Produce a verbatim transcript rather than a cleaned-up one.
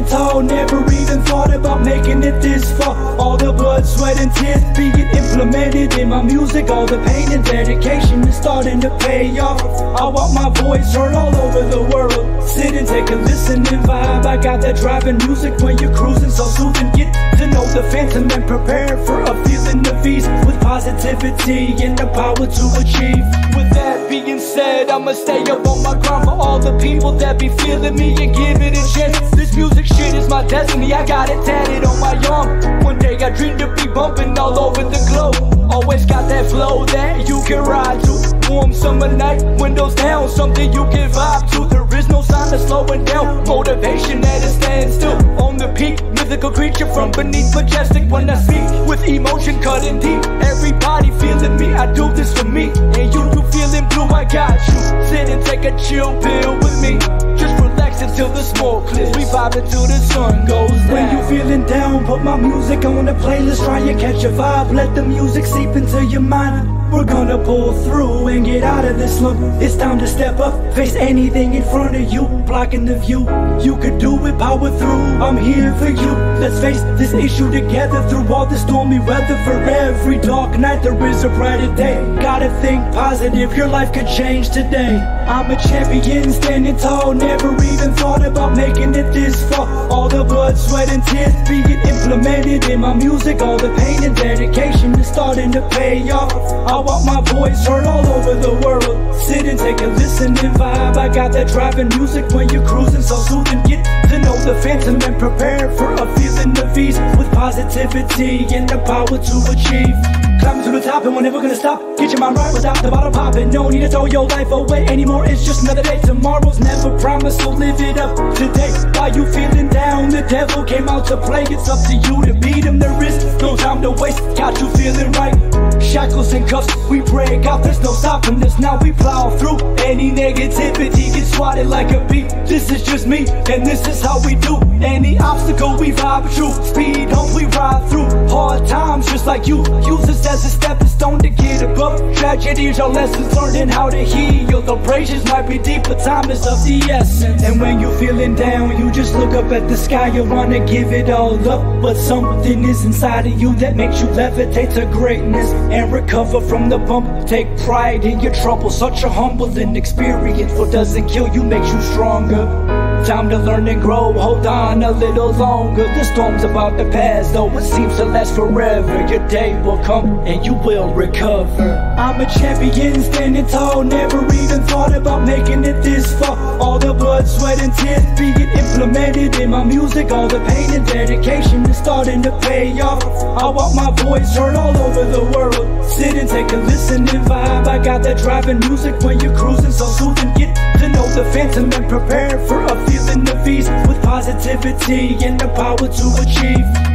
tall, never even thought about making it this far. All the blood, sweat and tears being implemented in my music. All the pain and dedication is starting to pay off. I want my voice heard all over the world. Sit and take a listen and vibe. I got that driving music when you're cruising, so soothing. Get to know the phantom and prepare for a feeling of ease, with positivity and the power to achieve. With that being said, I'ma stay up on my grind for all the people that be feeling me and give it a chance. This music shit is my destiny, I got it tatted on my arm. One day I dreamed to be bumping all over the globe. Always got that flow that you can ride to. Warm summer night, windows down, something you can vibe to. There is no sign of slowing down, motivation at a standstill. On the peak, mythical creature from beneath, majestic when I speak, with emotion cutting deep. Everybody feeling me, I do this for me. And you, you feeling blue, I got you. Sit and take a chill pill with me. Just relax until the smoke clears. We vibing till the sun goes down. When you feeling down, put my music on the playlist. Try and catch a vibe, let the music seep into your mind. We're gonna pull through and get out of this slump. It's time to step up, face anything in front of you, blocking the view. You could do it, power through, I'm here for you. Let's face this issue together through all the stormy weather. For every dark night there is a brighter day. Gotta think positive, your life could change today. I'm a champion, standing tall, never even thought about making it this far. All the blood, sweat and tears being implemented in my music. All the pain and dedication is starting to pay off. I want my voice heard all over the world. Sit and take a listen and vibe. I got that driving music when you're cruising, so soothing. Get to know the phantom and prepare for a feeling of ease, with positivity and the power to achieve. Climbing to the top and we're never gonna stop. Get your mind right without the bottom popping. No need to throw your life away anymore, it's just another day. Tomorrow's never promised, so live it up today. While you feeling down, the devil came out to play. It's up to you to beat him, there is no time to waste. Got you feeling right, shackles and cuffs, we break out, there's no stopping us. Now we plow through any negativity, get swatted like a bee. This is just me, and this is how we do. Any obstacle we vibe through, speed hope we ride through. Hard times just like you, use this as a stepping stone to get above. Tragedies are lessons learned in how to heal. The pressures might be deep, but time is of the essence. And when you're feeling down, you just look up at the sky. You wanna give it all up, but something is inside of you that makes you levitate to greatness and recover from the bump. Take pride in your trouble, such a humbling experience. What doesn't kill you makes you stronger. Time to learn and grow, hold on a little longer. The storm's about to pass, though it seems to last forever. Your day will come and you will recover. I'm a champion, standing tall, never even thought about making it this far. All the blood, sweat and tears being implemented in my music. All the pain and dedication is starting to pay off. I want my voice heard all over the world. Sit and take a listen and vibe. I got that driving music when you're cruising, so soothing. Get to know the phantom and prepare for a feeling of ease, with positivity and the power to achieve.